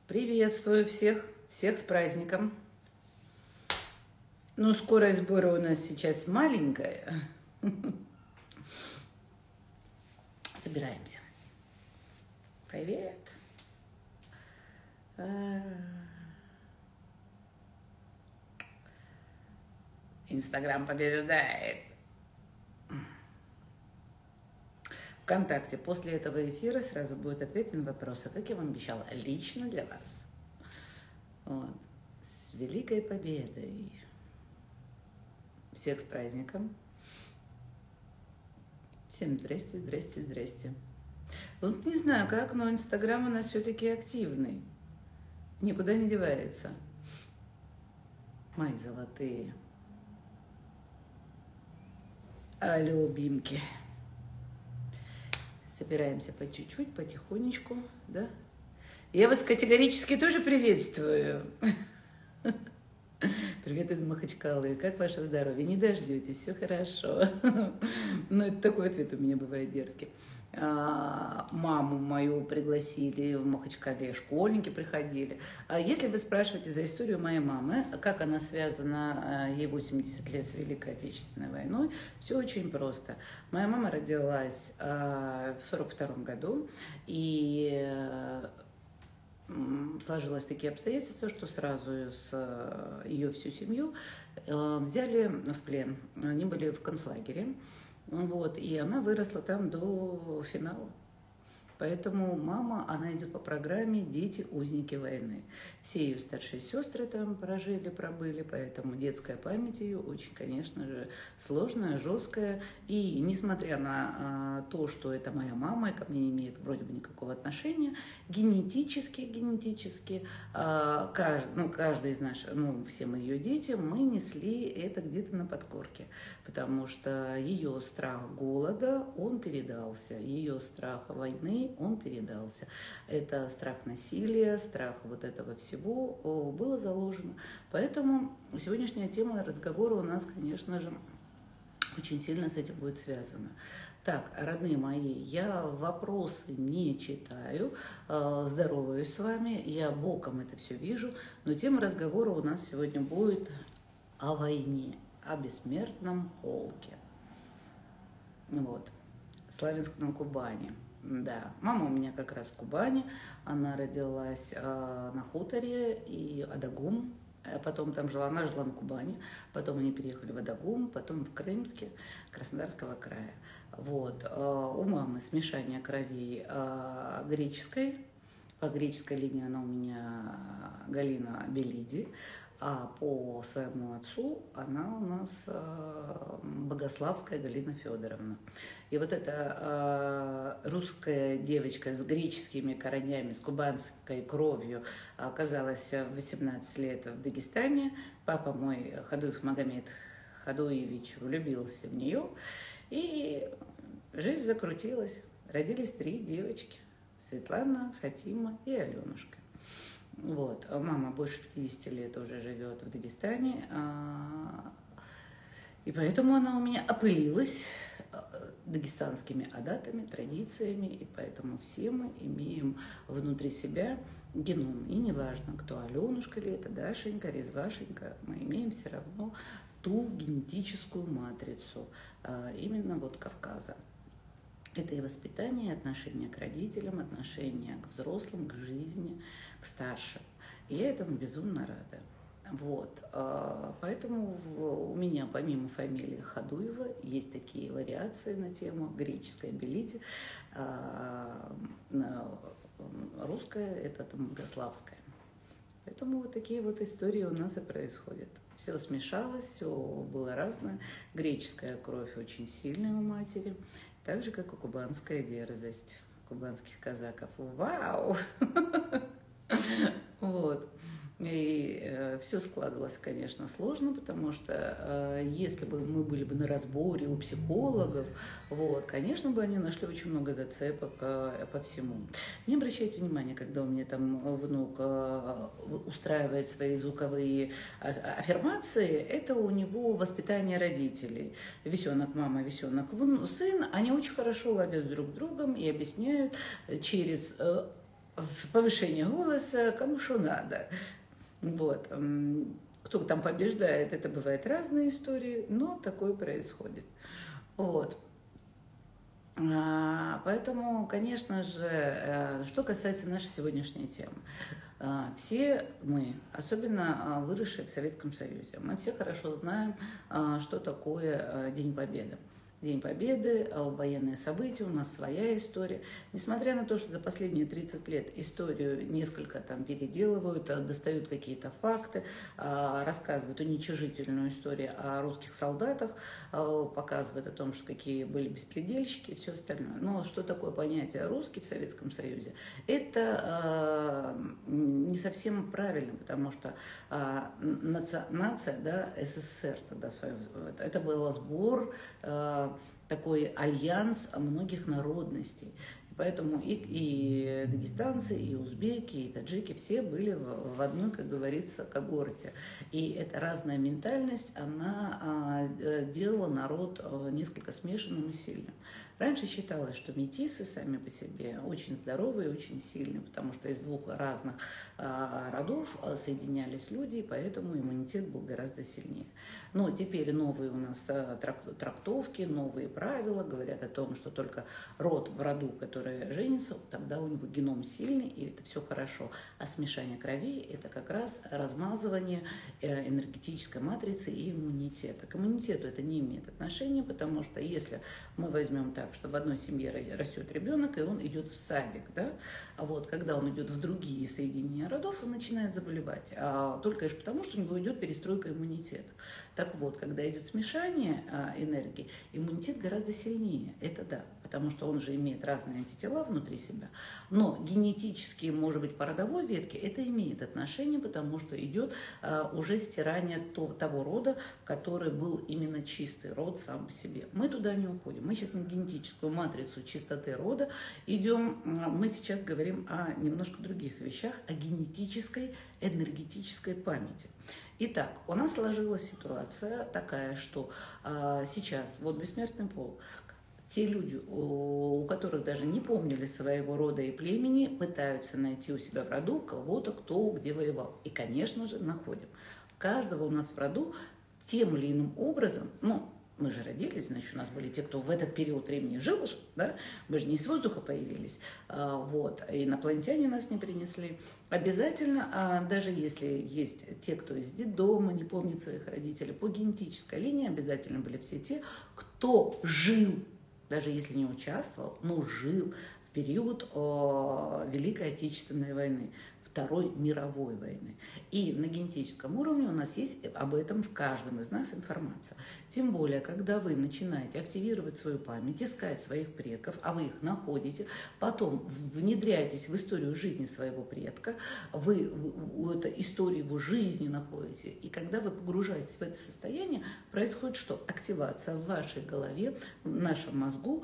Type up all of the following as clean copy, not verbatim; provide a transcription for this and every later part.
Приветствую всех с праздником. Ну, скорость сбора у нас сейчас маленькая. Собираемся. Привет. Инстаграм побеждает. ВКонтакте после этого эфира сразу будет ответ на вопросы, как я вам обещала, лично для вас. Вот. С великой победой. Всех с праздником. Всем здрасте, здрасте, здрасте. Вот не знаю как, но Инстаграм у нас все-таки активный. Никуда не девается. Мои золотые. Любимки. Собираемся по чуть-чуть, потихонечку, да? Я вас категорически тоже приветствую. Привет из Махачкалы. Как ваше здоровье? Не дождетесь, все хорошо. Ну, это такой ответ у меня бывает дерзкий. Маму мою пригласили в Махачкале, школьники приходили. Если вы спрашиваете за историю моей мамы, как она связана, ей 80 лет, с Великой Отечественной войной, все очень просто. Моя мама родилась в 1942 году, и сложилось такие обстоятельства, что сразу ее всю семью взяли в плен. Они были в концлагере. Вот, и она выросла там до финала. Поэтому мама, она идет по программе «Дети узники войны». Все ее старшие сестры там прожили, пробыли, поэтому детская память ее очень, конечно же, сложная, жесткая. И несмотря на то, что это моя мама, и ко мне не имеет вроде бы никакого отношения, генетически, каждый из наших, все мы ее дети, мы несли это где-то на подкорке. Потому что ее страх голода, он передался, ее страх войны, он передался. Это страх насилия, страх вот этого всего было заложено. Поэтому сегодняшняя тема разговора у нас, конечно же, очень сильно с этим будет связана. Так, родные мои, я вопросы не читаю, здороваюсь с вами, я боком это все вижу, но тема разговора у нас сегодня будет о войне, о бессмертном полке. Вот, Славянск на Кубани. Да, мама у меня как раз в Кубани, она родилась на хуторе и Адагум, потом там жила, она жила на Кубани, потом они переехали в Адагум, потом в Крымске, Краснодарского края. Вот, у мамы смешание кровей греческой, по греческой линии она у меня Галина Белиди, а по своему отцу она у нас Богославская Галина Федоровна. И вот эта русская девочка с греческими коренями, с кубанской кровью оказалась в 18 лет в Дагестане. Папа мой, Хадуев Магомед Хадуевич, влюбился в нее, и жизнь закрутилась. Родились 3 девочки: Светлана, Фатима и Аленушка. Вот, мама больше 50 лет уже живет в Дагестане, и поэтому она у меня опылилась дагестанскими адатами, традициями, и поэтому все мы имеем внутри себя геном. И неважно, кто Аленушка ли это, Дашенька, Резвашенька, мы имеем все равно ту генетическую матрицу именно вот Кавказа. Это и воспитание, и отношение к родителям, отношение к взрослым, к жизни, к старшим. И я этому безумно рада. Вот. Поэтому у меня помимо фамилии Хадуева есть такие вариации на тему греческая Белиди, русская это там Богославская. Поэтому вот такие вот истории у нас и происходят. Все смешалось, все было разное. Греческая кровь очень сильная у матери, так же, как и кубанская дерзость кубанских казаков. Вау! Вот. И все складывалось, конечно, сложно, потому что если бы мы были бы на разборе у психологов, вот, конечно бы они нашли очень много зацепок по всему. Не обращайте внимания, когда у меня там внук устраивает свои звуковые аффирмации, это у него воспитание родителей. Весенок мама, весенок сын, они очень хорошо ладят друг с другом и объясняют через повышение голоса, кому что надо. Вот. Кто там побеждает, это бывает разные истории, но такое происходит. Вот. Поэтому, конечно же, что касается нашей сегодняшней темы. Все мы, особенно выросшие в Советском Союзе, мы все хорошо знаем, что такое День Победы. День Победы, военные события, у нас своя история. Несмотря на то, что за последние 30 лет историю несколько там переделывают, достают какие-то факты, рассказывают уничижительную историю о русских солдатах, показывают о том, что какие были беспредельщики и все остальное. Но что такое понятие «русский» в Советском Союзе? Это не совсем правильно, потому что нация, да, СССР тогда, это был сбор, такой альянс многих народностей. Поэтому и дагестанцы, и узбеки, и таджики все были в одной, как говорится, когорте. И эта разная ментальность, она делала народ несколько смешанным и сильным. Раньше считалось, что метисы сами по себе очень здоровые и очень сильные, потому что из двух разных родов соединялись люди, и поэтому иммунитет был гораздо сильнее. Но теперь новые у нас трактовки, новые правила говорят о том, что только род в роду, который женится, тогда у него геном сильный, и это все хорошо. А смешание крови – это как раз размазывание энергетической матрицы и иммунитета. К иммунитету это не имеет отношения, потому что если мы возьмем так, что в одной семье растет ребенок, и он идет в садик, да? А вот когда он идет в другие соединения родов, он начинает заболевать. Только лишь потому, что у него идет перестройка иммунитета. Так вот, когда идет смешание энергии, иммунитет гораздо сильнее. Это да, потому что он же имеет разные антитела внутри себя. Но генетически, может быть, по родовой ветке это имеет отношение, потому что идет уже стирание того рода, который был именно чистый род сам по себе. Мы туда не уходим. Мы сейчас на генетическую матрицу чистоты рода идем. Мы сейчас говорим о немножко других вещах, о генетической, энергетической памяти. Итак, у нас сложилась ситуация такая, что сейчас вот бессмертный полк, те люди, у которых даже не помнили своего рода и племени, пытаются найти у себя в роду кого-то, кто где воевал. И, конечно же, находим. Каждого у нас в роду тем или иным образом, мы же родились, значит, у нас были те, кто в этот период времени жил, да? Мы же не с воздуха появились, вот, и инопланетяне нас не принесли. Обязательно, даже если есть те, кто из детдома, не помнит своих родителей, по генетической линии обязательно были все те, кто жил, даже если не участвовал, но жил в период Великой Отечественной войны, Второй мировой войны. И на генетическом уровне у нас есть об этом в каждом из нас информация. Тем более, когда вы начинаете активировать свою память, искать своих предков, а вы их находите, потом внедряетесь в историю жизни своего предка, вы эту историю его жизни находите, и когда вы погружаетесь в это состояние, происходит что? Активация в вашей голове, в нашем мозгу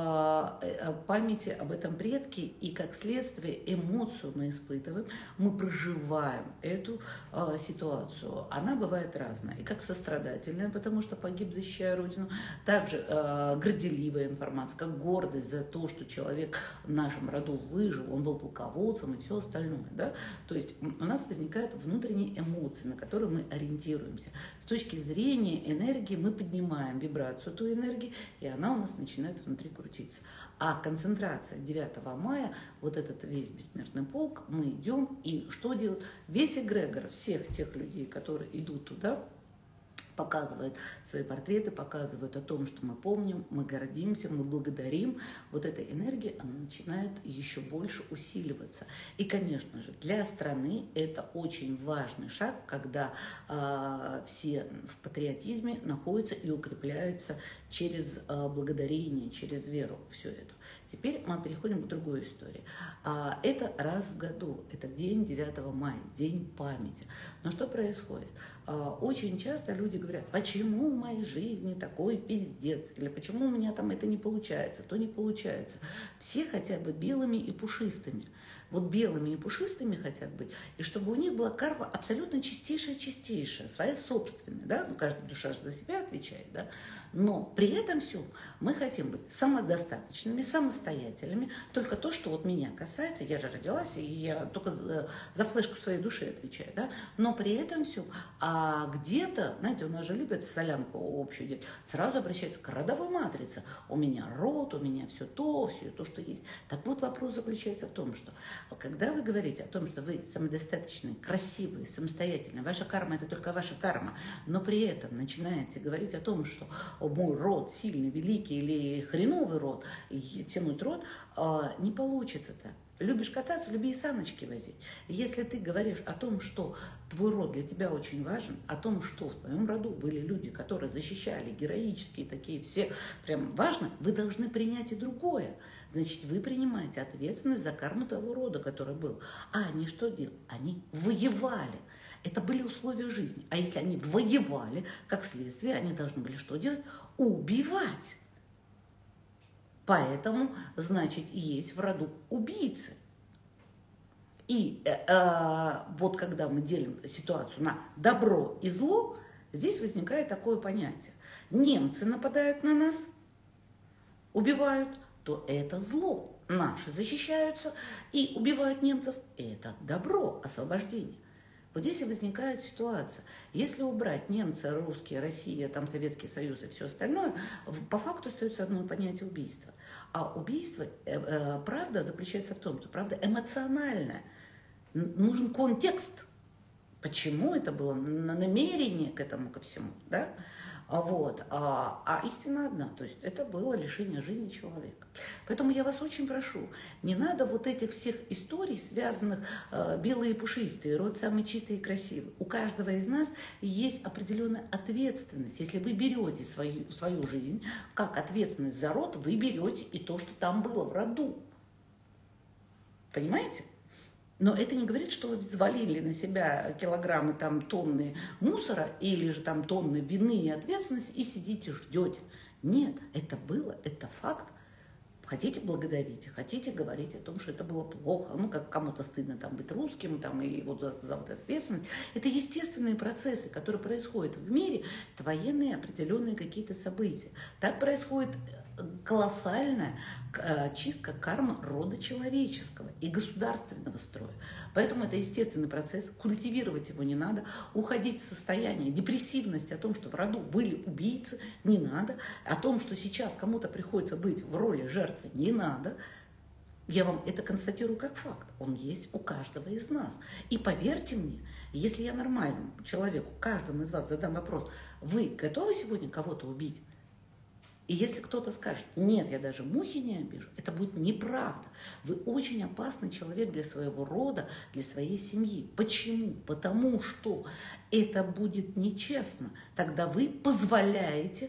памяти об этом предке, и как следствие эмоцию мы испытываем, мы проживаем эту ситуацию. Она бывает разная. И как сострадательная, потому что погиб, защищая Родину, также горделивая информация, как гордость за то, что человек в нашем роду выжил, он был полководцем и все остальное. Да? То есть у нас возникают внутренние эмоции, на которые мы ориентируемся. С точки зрения энергии мы поднимаем вибрацию той энергии, и она у нас начинает внутри крутиться. А концентрация 9 мая, вот этот весь бессмертный полк, мы идем, и что делают? Весь эгрегор всех тех людей, которые идут туда, показывают свои портреты, показывают о том, что мы помним, мы гордимся, мы благодарим. Вот эта энергия, она начинает еще больше усиливаться. И, конечно же, для страны это очень важный шаг, когда все в патриотизме находятся и укрепляются через благодарение, через веру, все это. Теперь мы переходим к другой истории. Это раз в году, это день 9 мая, день памяти. Но что происходит? Очень часто люди говорят, почему в моей жизни такой пиздец, или почему у меня там это не получается, то не получается. Все хотят быть белыми и пушистыми. вот белыми и пушистыми хотят быть, и чтобы у них была карма абсолютно чистейшая, своя собственная, да, ну, каждая душа же за себя отвечает, да, но при этом всем мы хотим быть самодостаточными, самостоятельными, только то, что вот меня касается, я же родилась, и я только за флешку своей души отвечаю, да, но при этом всем, а где-то, знаете, у нас же любят солянку общую делать, сразу обращаются к родовой матрице, у меня род, у меня все то, что есть. Так вот, вопрос заключается в том, что когда вы говорите о том, что вы самодостаточные, красивые, самостоятельные, ваша карма – это только ваша карма, но при этом начинаете говорить о том, что мой род сильный, великий или хреновый род, и тянуть род, не получится так. Любишь кататься, люби и саночки возить. Если ты говоришь о том, что твой род для тебя очень важен, о том, что в твоем роду были люди, которые защищали, героические такие, все прям важно, вы должны принять и другое. Значит, вы принимаете ответственность за карму того рода, который был. А они что делали? Они воевали. Это были условия жизни. А если они воевали, как следствие, они должны были что делать? Убивать. Поэтому, значит, есть в роду убийцы. И вот когда мы делим ситуацию на добро и зло, здесь возникает такое понятие. Немцы нападают на нас, убивают, то это зло. Наши защищаются и убивают немцев. Это добро, освобождение. Вот здесь и возникает ситуация. Если убрать немцы, русские, Россия, там Советский Союз и все остальное, по факту остается одно понятие убийства. А убийство, правда, заключается в том, что правда эмоциональная. Нужен контекст. Почему это было намерение к этому, ко всему, да? Вот. А истина одна, то есть это было лишение жизни человека. Поэтому я вас очень прошу, не надо вот этих всех историй, связанных белые и пушистые, род самый чистый и красивый. У каждого из нас есть определенная ответственность. Если вы берете свою жизнь как ответственность за род, вы берете и то, что там было в роду. Понимаете? Но это не говорит, что вы взвалили на себя килограммы, там, тонны мусора или же там тонны вины и ответственности и сидите, ждете. Нет, это было, это факт. Хотите, благодарите, хотите, говорить о том, что это было плохо, ну, как кому-то стыдно там быть русским, там, и вот за вот ответственность. Это естественные процессы, которые происходят в мире, это военные определенные какие-то события. Так происходит колоссальная чистка кармы рода человеческого и государственного строя. Поэтому это естественный процесс, культивировать его не надо, уходить в состояние депрессивности о том, что в роду были убийцы, не надо, о том, что сейчас кому-то приходится быть в роли жертвы, не надо. Я вам это констатирую как факт. Он есть у каждого из нас. И поверьте мне, если я нормальному человеку, каждому из вас задам вопрос, вы готовы сегодня кого-то убить? И если кто-то скажет, нет, я даже мухи не обижу, это будет неправда. Вы очень опасный человек для своего рода, для своей семьи. Почему? Потому что это будет нечестно. Тогда вы позволяете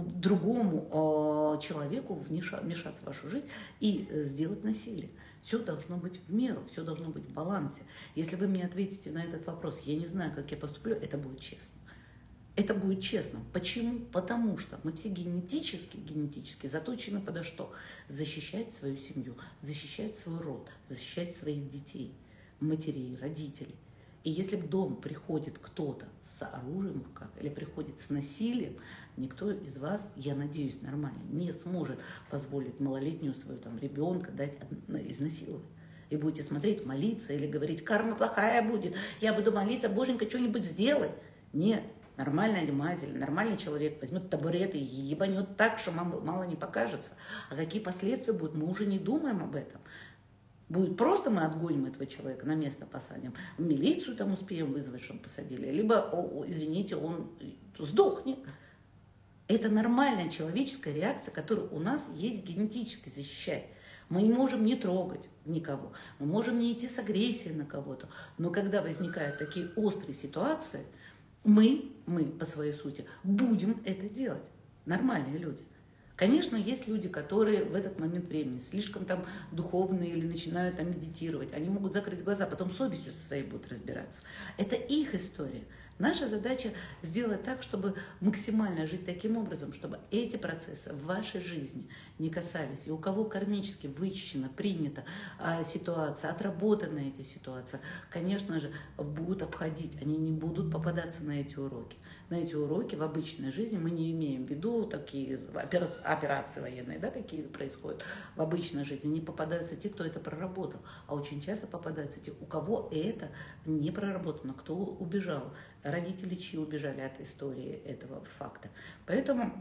другому человеку вмешаться в вашу жизнь и сделать насилие. Все должно быть в меру, все должно быть в балансе. Если вы мне ответите на этот вопрос, я не знаю, как я поступлю, это будет честно. Это будет честно. Почему? Потому что мы все генетически заточены подо что? Защищать свою семью, защищать свой род, защищать своих детей, матерей, родителей. И если в дом приходит кто-то с оружием в руках или приходит с насилием, никто из вас, я надеюсь, нормально, не сможет позволить малолетнюю свою там ребенка дать изнасиловать. И будете смотреть, молиться или говорить, карма плохая будет, я буду молиться, боженька, что-нибудь сделай. Нет. Нормальный матерь, нормальный человек возьмет табурет и ебанет так, что мало не покажется. А какие последствия будут, мы уже не думаем об этом. Будет просто мы отгоним этого человека, на место посадим, в милицию там успеем вызвать, чтобы посадили, либо, извините, он сдохнет. Это нормальная человеческая реакция, которая у нас есть генетически, защищать. Мы не можем не трогать никого, мы можем не идти с агрессией на кого-то. Но когда возникают такие острые ситуации, мы по своей сути будем это делать. Нормальные люди. Конечно, есть люди, которые в этот момент времени слишком там духовные или начинают там медитировать. Они могут закрыть глаза, потом совестью со своей будут разбираться. Это их история. Наша задача сделать так, чтобы максимально жить таким образом, чтобы эти процессы в вашей жизни не касались. И у кого кармически вычищена, принята ситуация, отработана эти ситуации, конечно же, будут обходить. Они не будут попадаться на эти уроки. На эти уроки в обычной жизни мы не имеем в виду такие операции военные, да, какие происходят в обычной жизни. Не попадаются те, кто это проработал, а очень часто попадаются те, у кого это не проработано, кто убежал, родители чьи убежали от истории этого факта. Поэтому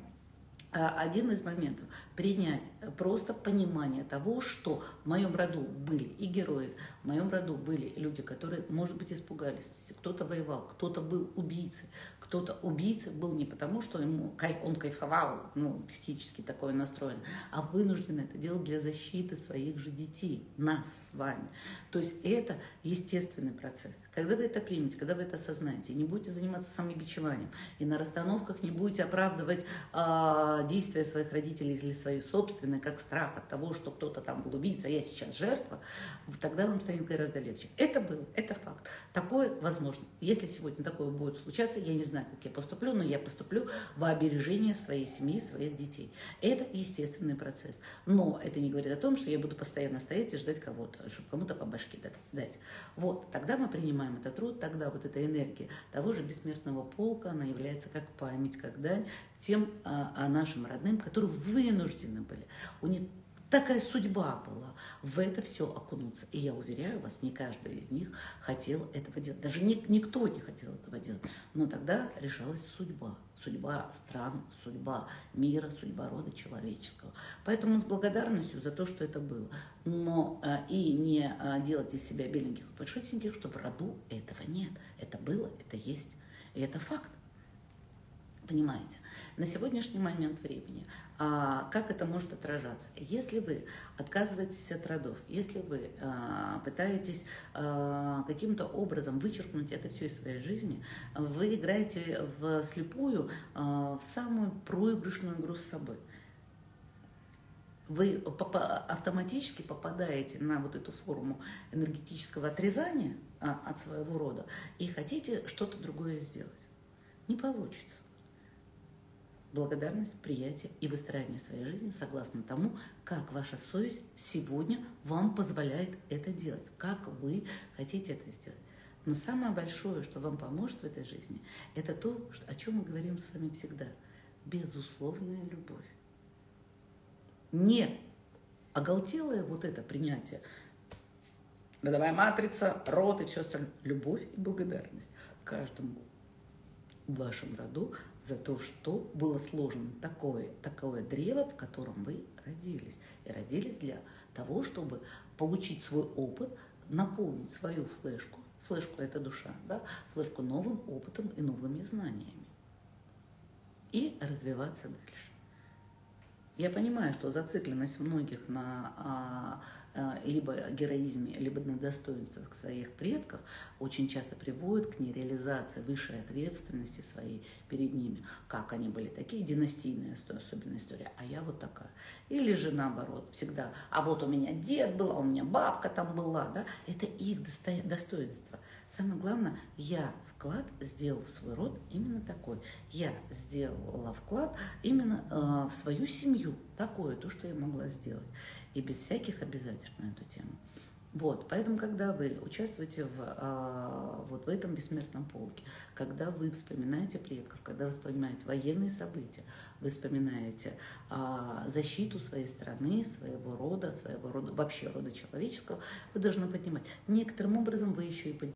один из моментов – принять просто понимание того, что в моем роду были и герои, в моем роду были люди, которые, может быть, испугались, кто-то воевал, кто-то был убийцей, кто-то убийцей был не потому, что он кайфовал, психически такой настроен, а вынужден это делать для защиты своих же детей, нас с вами. То есть это естественный процесс. Когда вы это примете, когда вы это осознаете, не будете заниматься самобичеванием, и на расстановках не будете оправдывать действия своих родителей или свои собственные, как страх от того, что кто-то там был убийца, а я сейчас жертва, тогда вам станет гораздо легче. Это было, это факт. Такое возможно. Если сегодня такое будет случаться, я не знаю, как я поступлю, но я поступлю во обережение своей семьи, своих детей. Это естественный процесс. Но это не говорит о том, что я буду постоянно стоять и ждать кого-то, чтобы кому-то по башке дать. Вот, тогда мы принимаем этот труд, тогда вот эта энергия того же бессмертного полка, она является как память, как дань тем нашим родным, которые вынуждены были. У них такая судьба была в это все окунуться. И я уверяю вас, не каждый из них хотел этого делать. Даже никто не хотел этого делать. Но тогда решалась судьба. Судьба стран, судьба мира, судьба рода человеческого. Поэтому с благодарностью за то, что это было. Но и не делать из себя беленьких и подшипненьких, что в роду этого нет. Это было, это есть. И это факт. Понимаете? На сегодняшний момент времени, как это может отражаться? Если вы отказываетесь от родов, если вы пытаетесь каким-то образом вычеркнуть это все из своей жизни, вы играете вслепую в самую проигрышную игру с собой. Вы автоматически попадаете на вот эту форму энергетического отрезания от своего рода и хотите что-то другое сделать. Не получится. Благодарность, приятие и выстраивание своей жизни согласно тому, как ваша совесть сегодня вам позволяет это делать, как вы хотите это сделать. Но самое большое, что вам поможет в этой жизни, это то, о чем мы говорим с вами всегда. Безусловная любовь. Не оголтелое вот это принятие, родовая матрица, род и все остальное. Любовь и благодарность каждому в вашем роду за то, что было сложено такое древо, в котором вы родились. И родились для того, чтобы получить свой опыт, наполнить свою флешку. Флешку – это душа, да? Флешку новым опытом и новыми знаниями. И развиваться дальше. Я понимаю, что зацикленность многих на либо героизме, либо на достоинствах своих предков очень часто приводит к нереализации высшей ответственности своей перед ними. Как они были такие, династийная особенная история, а я вот такая. Или же наоборот, всегда, а вот у меня дед был, а у меня бабка там была, да, это их достоинство. Самое главное, я вклад сделал в свой род именно такой. Я сделала вклад именно в свою семью. Такое, то, что я могла сделать. И без всяких обязательств на эту тему. Вот, поэтому, когда вы участвуете вот в этом бессмертном полке, когда вы вспоминаете предков, когда вы вспоминаете военные события, вы вспоминаете защиту своей страны, своего рода, вообще рода человеческого, вы должны понимать, некоторым образом вы еще и поднимаете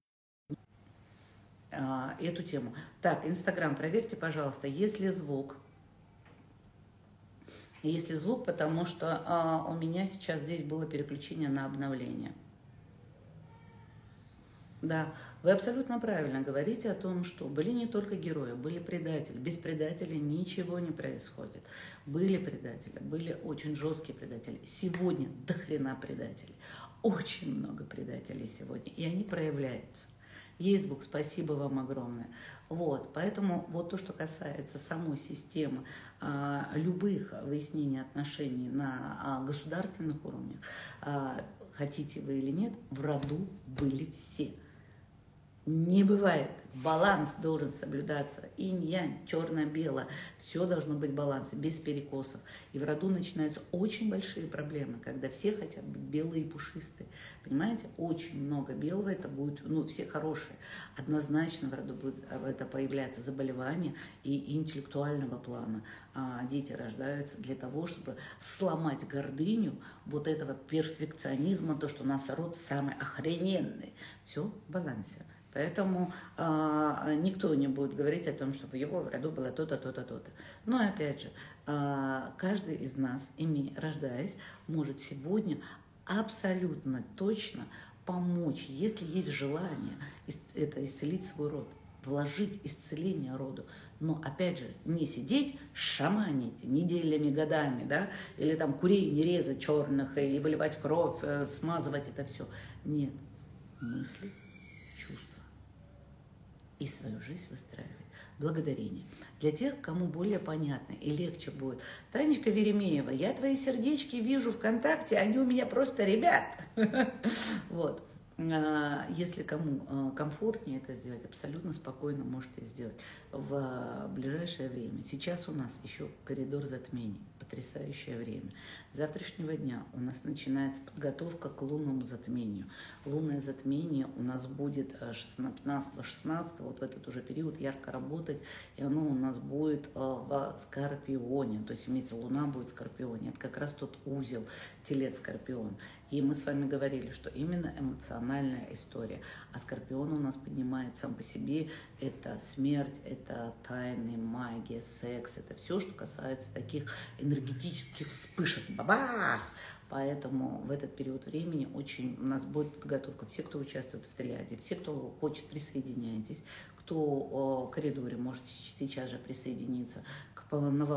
эту тему. Так, Инстаграм, проверьте, пожалуйста, есть ли звук. Есть ли звук, потому что у меня сейчас здесь было переключение на обновление. Да, вы абсолютно правильно говорите о том, что были не только герои, были предатели. Без предателей ничего не происходит. Были предатели, были очень жесткие предатели. Сегодня до хрена предателей. Очень много предателей сегодня, и они проявляются. Есть Бог, спасибо вам огромное. Вот, поэтому вот то, что касается самой системы любых выяснений отношений на государственных уровнях, хотите вы или нет, в роду были все. Не бывает. Баланс должен соблюдаться. Инь-янь, черно-белое. Все должно быть в балансе, без перекосов. И в роду начинаются очень большие проблемы, когда все хотят быть белые и пушистые. Понимаете? Очень много белого, это будет, ну, все хорошие. Однозначно в роду будет это появляться заболевание и интеллектуального плана. Дети рождаются для того, чтобы сломать гордыню вот этого перфекционизма, то, что у нас род самый охрененный. Все в балансе. Поэтому никто не будет говорить о том, что в его роду было то-то, то-то, то-то. Но опять же, каждый из нас, рождаясь, может сегодня абсолютно точно помочь, если есть желание это исцелить свой род, вложить исцеление роду. Но опять же, не сидеть, шаманить неделями, годами, да, или там курей не резать черных и выливать кровь, смазывать это все. Нет, мысли, чувства. И свою жизнь выстраивать. Благодарение. Для тех, кому более понятно и легче будет. Танечка Веремеева, я твои сердечки вижу ВКонтакте, они у меня просто ребят. Вот. Если кому комфортнее это сделать, абсолютно спокойно можете сделать в ближайшее время. Сейчас у нас еще коридор затмений, потрясающее время. С завтрашнего дня у нас начинается подготовка к лунному затмению. Лунное затмение у нас будет 15-16, вот в этот уже период ярко работать, и оно у нас будет в Скорпионе, то есть имеется Луна будет в Скорпионе. Это как раз тот узел, Телец Скорпион. И мы с вами говорили, что именно эмоциональная история. А Скорпион у нас поднимает сам по себе. Это смерть, это тайны, магия, секс. Это все, что касается таких энергетических вспышек. Бабах! Поэтому в этот период времени очень у нас будет подготовка. Все, кто участвует в триаде, все, кто хочет, присоединяйтесь. Кто в коридоре, можете сейчас же присоединиться к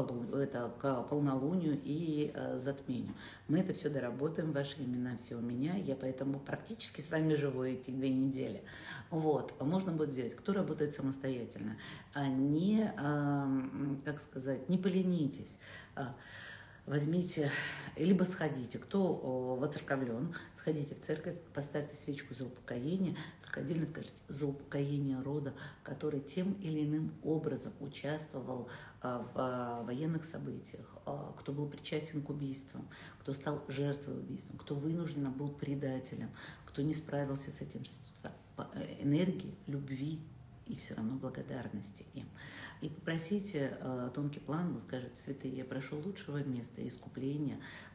полнолунию и затмению. Мы это все доработаем, ваши имена все у меня, я поэтому практически с вами живу эти 2 недели. Вот, можно будет сделать. Кто работает самостоятельно, не, как сказать, не поленитесь. Возьмите, либо сходите, кто воцерковлен, сходите в церковь, поставьте свечку за упокоение, только отдельно скажите, за упокоение рода, который тем или иным образом участвовал в военных событиях, кто был причастен к убийствам, кто стал жертвой убийства, кто вынужденно был предателем, кто не справился с этим, энергии, любви и все равно благодарности им. И попросите тонкий план, вот скажите, святые, я прошу лучшего места искупления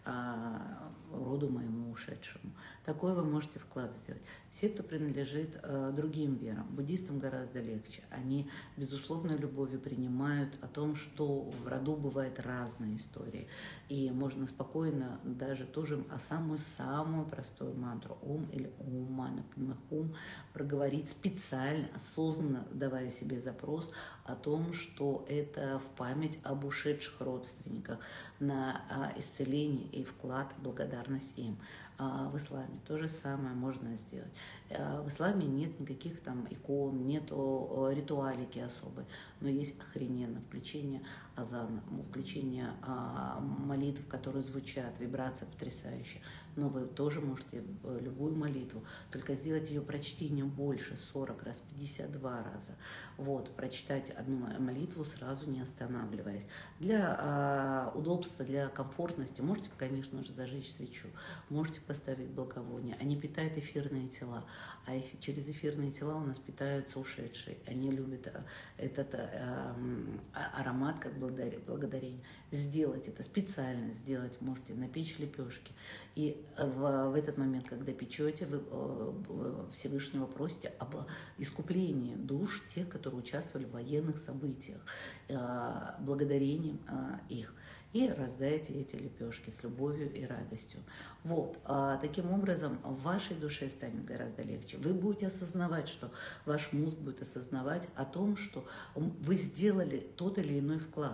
роду моему ушедшему. Такое вы можете вклад сделать. Все, кто принадлежит другим верам, буддистам гораздо легче. Они, безусловно, любовью принимают о том, что в роду бывают разные истории. И можно спокойно даже тоже самую простую мантру Ом или Ом Мана Падме Хум проговорить специально, осознанно давая себе запрос о том, что это в память об ушедших родственниках, на исцеление и вклад, благодарность им. В исламе то же самое можно сделать. В исламе нет никаких там икон, нету ритуалики особой, но есть охрененно включение азана, включение молитв, которые звучат, вибрация потрясающая. Но вы тоже можете любую молитву, только сделать ее прочтением больше, 40 раз, 52 раза. Вот, прочитать одну молитву сразу не останавливаясь. Для удобства, для комфортности можете, конечно же, зажечь свечу, можете поставить благовоние. Они питают эфирные тела, а через эфирные тела у нас питаются ушедшие. Они любят этот аромат как благодарение. Сделать это, специально сделать можете, напечь лепешки. И в этот момент, когда печете, вы Всевышнего просите об искуплении душ тех, которые участвовали в военных событиях, благодарением их. И раздаете эти лепешки с любовью и радостью. Вот. Таким образом, в вашей душе станет гораздо легче. Вы будете осознавать, что ваш мозг будет осознавать о том, что вы сделали тот или иной вклад.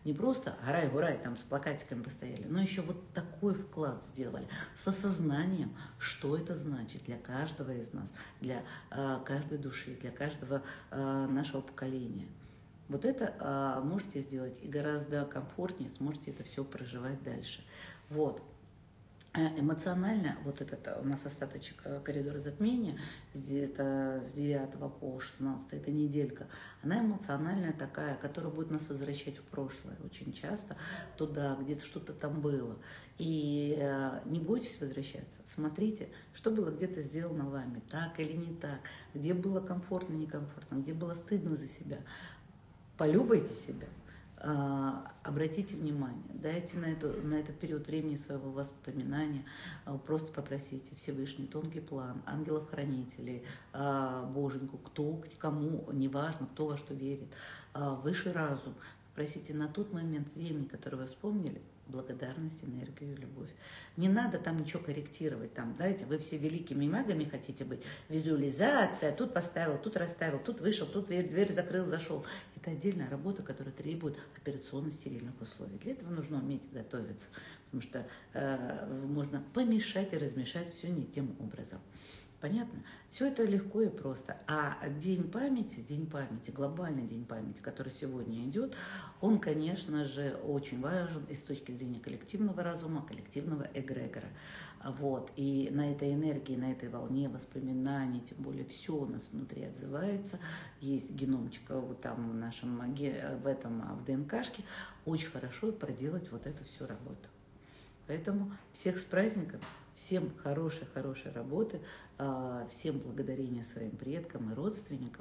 Не просто грай-гурай, там с плакатиками постояли, но еще вот такой вклад сделали с осознанием, что это значит для каждого из нас, для каждой души, для каждого нашего поколения. Вот это можете сделать и гораздо комфортнее сможете это все проживать дальше. Вот. Эмоционально, вот этот у нас остаточек коридора затмения, где-то с 9 по 16, эта неделька, она эмоциональная такая, которая будет нас возвращать в прошлое очень часто, туда, где-то что-то там было. И не бойтесь возвращаться, смотрите, что было где-то сделано вами, так или не так, где было комфортно, некомфортно, где было стыдно за себя. Полюбайте себя. Обратите внимание, дайте на этот период времени своего воспоминания, просто попросите Всевышний тонкий план, ангелов-хранителей, Боженьку, кому, неважно, кто во что верит, высший разум, попросите на тот момент времени, который вы вспомнили, благодарность, энергию, любовь. Не надо там ничего корректировать. Там, знаете, вы все великими магами хотите быть. Визуализация, тут поставил, тут расставил, тут вышел, тут дверь закрыл, зашел. Это отдельная работа, которая требует операционно-стерильных условий. Для этого нужно уметь готовиться, потому что можно помешать и размешать все не тем образом. Понятно? Все это легко и просто. А день памяти, глобальный день памяти, который сегодня идет, он, конечно же, очень важен и с точки зрения коллективного разума, коллективного эгрегора. Вот. И на этой энергии, на этой волне воспоминаний, тем более все у нас внутри отзывается. Есть геномчик вот там в нашем, в ДНКшке. Очень хорошо проделать вот эту всю работу. Поэтому всех с праздником. Всем хорошей работы, всем благодарения своим предкам и родственникам,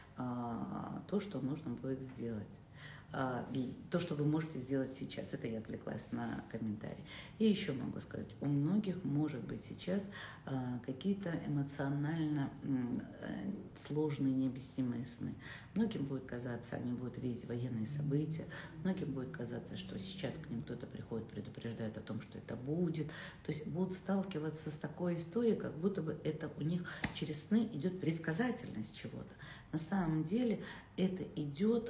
то, что нужно будет сделать. То, что вы можете сделать сейчас. Это я отвлеклась на комментарий. И еще могу сказать, у многих может быть сейчас какие-то эмоционально сложные, необъяснимые сны. Многим будет казаться, они будут видеть военные события, многим будет казаться, что сейчас к ним кто-то приходит, предупреждает о том, что это будет. То есть будут сталкиваться с такой историей, как будто бы это у них через сны идет предсказательность чего-то. На самом деле это идет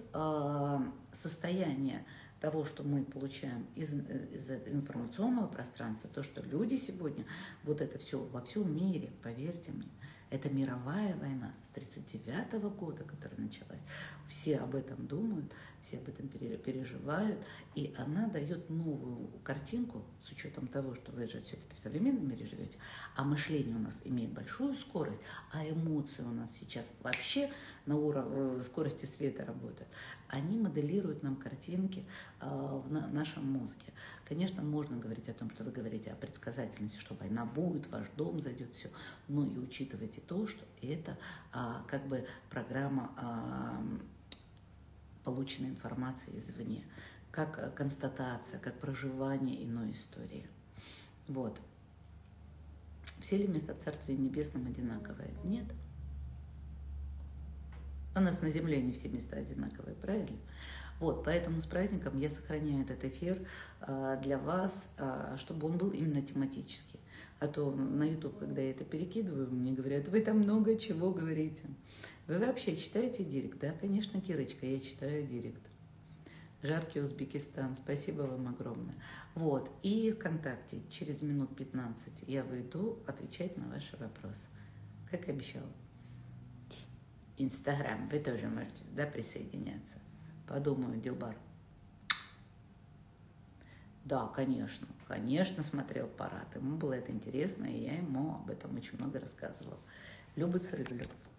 состояние того, что мы получаем из информационного пространства, то, что люди сегодня, вот это все во всем мире, поверьте мне, это мировая война с 1939 года, которая началась. Все об этом думают, все об этом переживают, и она дает новую картинку с учетом того, что вы же все-таки в современном мире живете, а мышление у нас имеет большую скорость, а эмоции у нас сейчас вообще на уровне скорости света работают. Они моделируют нам картинки в нашем мозге. Конечно, можно говорить о том, что вы говорите о предсказательности, что война будет, ваш дом зайдет, все, но и учитывайте то, что это как бы программа полученной информации извне, как констатация, как проживание иной истории. Вот. Все ли места в Царстве Небесном одинаковые? Нет. У нас на земле не все места одинаковые, правильно? Вот, поэтому с праздником я сохраняю этот эфир для вас, чтобы он был именно тематический. А то на YouTube, когда я это перекидываю, мне говорят, вы там много чего говорите. Вы вообще читаете директ? Да, конечно, Кирочка, я читаю директ. Жаркий Узбекистан, спасибо вам огромное. Вот, и ВКонтакте через минут 15 я выйду отвечать на ваши вопросы, как обещала. Инстаграм, вы тоже можете, да, присоединяться. Подумаю, Дилбар. Да, конечно, смотрел парад. Ему было это интересно, и я ему об этом очень много рассказывала. Люблю, люблю.